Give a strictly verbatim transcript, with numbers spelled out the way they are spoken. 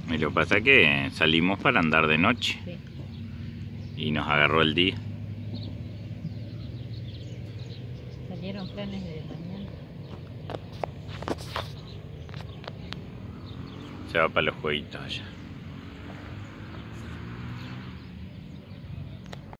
Y lo que pasa es que salimos para andar de noche. Sí. Y nos agarró el día. Salieron planes de mañana. Se va para los jueguitos allá.